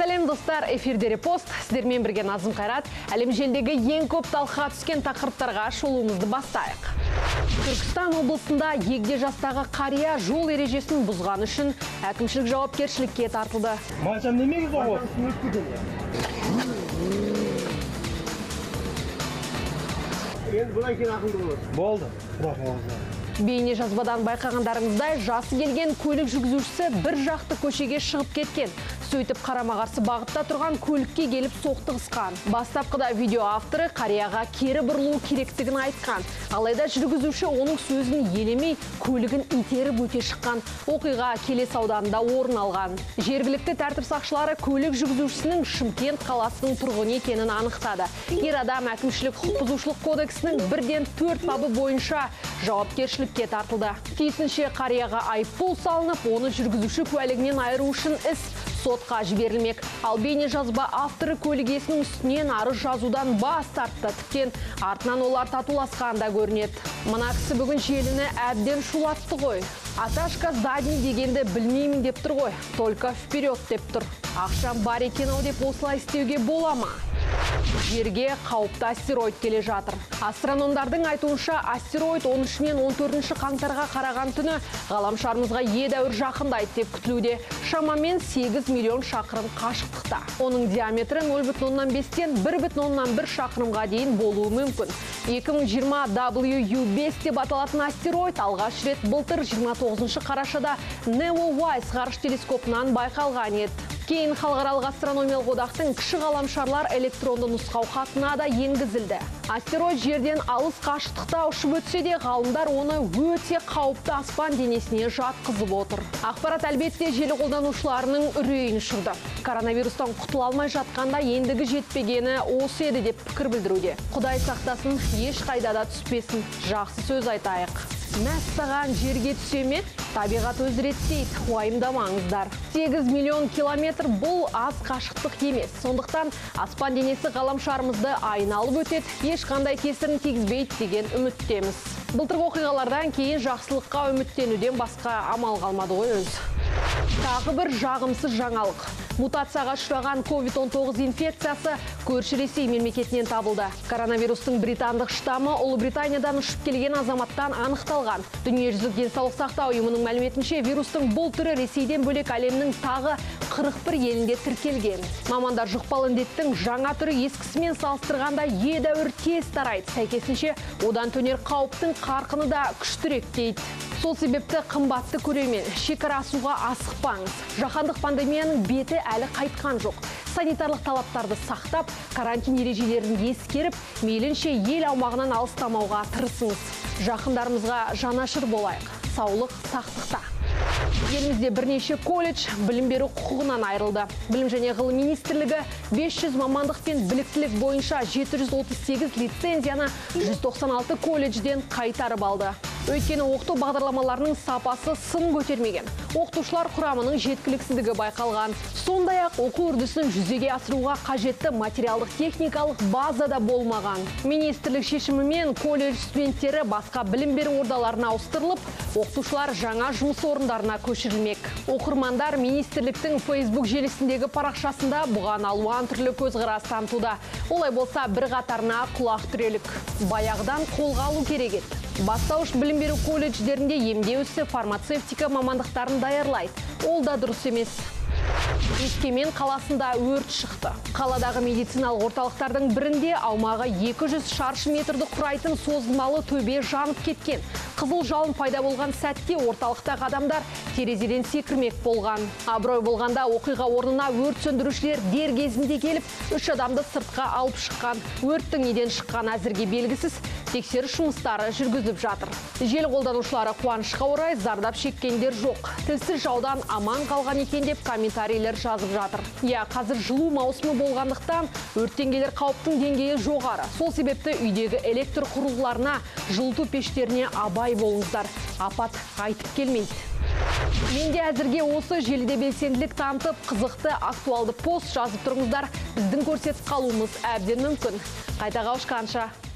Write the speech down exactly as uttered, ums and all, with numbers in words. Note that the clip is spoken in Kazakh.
Сәлем достар, эфирде репост. Сіздермен бірге Назым Қайрат. Әлем желдегі ең көп талқыға түскен тақырыптарға шолуымызды бастайық. Түркістан облысында егде жастағы қария жол ережесін бұзған үшін әкімшілік жауапкершілікке тартылды. Мағжан немеңіз оғы? Енді бұдан кейін ақылды болады. Болды. Құрақ Бейне жазбадан байқағандарыңыздай, жасы келген көлік жүргізушісі бір жақты көшеге шығып кеткен. Сөйтіп қарама-қарсы бағытта тұрған көлікке келіп соқтығысқан. Бастапқыда видео авторы қарияға кері бұрылу керектігін айтқан. Алайда жүргізуші оның сөзін елемей, көлігін итеріп өте шыққан. Оқиға Келес ауданында орын алған. Жергілікті тәртіп сақшылары көлік жүргізушісінің Шымкент қаласының тұрғыны екенін анықтады. Ер адам әкімшілік құқық бұзушылық кодексінің бірден төрт бабы бойынша жауапкершілікке тартылды. Тиісінше қарияға айыппұл салынып, оны жүргізуші куәлігінен айыру үшін іс сотқа жіберілмек. Ал бейне жазба авторы көлік иесінің үстінен арыз жазудан бас тартты. Тіптен артынан олар татуласқанда көрінеді. Мына кісі бүгін желіні әбден шулатты ғой. Аташка задний дегенді білмеймін деп тұр ғой. Только вперед деп тұр. Ақшам бар екен ау деп осылай істеуге бола ма? Жерге қауіпті астероид келе жатыр. Астрономдардың айтуынша астероид он үшінен он төртінші қаңтарға қараған түні ғаламшарымызға едәуір жақындайды деп күтілуде. Шамамен сегіз миллион шақырым қашықтықта. Оның диаметрі нөл бүтін оннан бестен бір бүтін оннан бір шақырымға дейін болуы мүмкін. екі мың жиырма дабл ю ю бес деп аталатын астероид алғаш рет былтыр жиырма тоғызыншы қарашада Neowise ғарыш телескопынан байқалған еді. Кейін халықаралық астрономиялық одақтың кіші ғаламшарлар электронды нұсқауқатына да енгізілді. Астероид жерден алыс қашықтықта ұшып өтсе де, ғалымдар оны өте қауіпті аспан денесіне жатқызып отыр. Ақпарат әлбетте желі қолданушыларының үрейін ұшырды. Коронавирустан құтыла алмай жатқанда ендігі жетпегені осы еді деп пікір білдіруде. Құдай сақтасын, еш қайда да түспесін. Жақсы сөз айтайық. Мәссаған жерге түсеме, табиғат өз реттейді, уайымдамаңыздар. сегіз миллион километр бұл аз қашықтық емес. Сондықтан аспан денесі ғаламшарымызды айналып өтеді, ешқандай кесірін тигізбейді деген үміттеміз. Былтырғы оқиғалардан кейін жақсылыққа үміттенуден басқа амал қалмады ғой өз. Тағы бір жағымсыз жаңалық. Мутацияға ұшыраған ковид он тоғыз инфекциясы көрші Ресей мемлекетінен табылды. Коронавирустың британдық штаммы Ұлыбританиядан ұшып келген азаматтан анықталған. Дүниежүзілік денсаулық сақтау ұйымының мәліметінше вирустың бұл түрі Ресейден бөлек әлемнің тағы қырық бір елінде тіркелген. Мамандар жұқпалы індеттің жаңа түрі ескісімен салыстырғанда едәуір тез тарайды. Сәйкесінше одан төнер қауіптің қарқыны да күштірек дейді. Сол себепті қымбатты көрермен, шекара асуға асықпаңыз. Жаһандық пандемияның беті әлі қайтқан жоқ. Санитарлық талаптарды сақтап, карантин ережелерін ескеріп, мейлінше ел аумағынан алыстамауға тырысыңыз. Жақындарымызға жанашыр болайық. Саулық сақтықта. Елімізде бірнеше колледж білім беру құқығынан айырылды. Білім және ғылым министрлігі бес жүз мамандық пен біліктілік бойынша жеті жүз отыз сегіз лицензияны жүз тоқсан алты колледжден қайтарып алды. Өйткені оқыту бағдарламаларының сапасы сын көтермеген. Оқытушылар құрамының жеткіліксіздігі байқалған. Сондай-ақ оқу үрдісін жүзеге асыруға қажетті материалдық техникалық базада болмаған. Министрлік шешімімен колледж студенттері басқа білім беру ордаларына ауыстырылып, оқытушылар жаңа жұмыс орындарына көшірілмек. Оқырмандар министрліктің Facebook желісіндегі парақшасында бұған алуан түрлі көзқарас танытуда. Олай болса бір қатарына құлақ түрелік. Баяғыдан қолға алу керек еді. Бастауыш білім беру колледждерінде емдеу ісі, фармацевтика мамандықтарын даярлайды. Ол да дұрыс емес. Өскемен қаласында өрт шықты. Қаладағы медициналық орталықтардың бірінде аумағы екі жүз шаршы метрді құрайтын созылмалы төбе жанып кеткен. Қызыл жалын пайда болған сәтте орталықтағы адамдар терезеден секірмек болған. Абырой болғанда оқиға орнына өрт сөндірушілер дер кезінде келіп, үш адамды сыртқа алып шыққан. Өрттің неден шыққан әзірге белгісіз, тексеріс жұмыстары жүргізіп жатыр. Желі қолданушылары қуанышқа орай зардап шеккендер жоқ. Тілсіз жаудан аман қалған екен деп комментарийлер жазып жатыр. Я, қазір жылу маусымы болғандықтан өрттен қауіптің деңгейі жоғары. Сол себепті үйдегі электр құрылғыларына, жылыту пештеріне абай болыңыздар. Апат айтып келмейді. Менде әзірге осы желіде белсенділік танытып, қызықты актуалды пост жазып тұрыңыздар. Біздің көрсетіп қалуымыз әбден мүмкін. Қайта қауышқанша.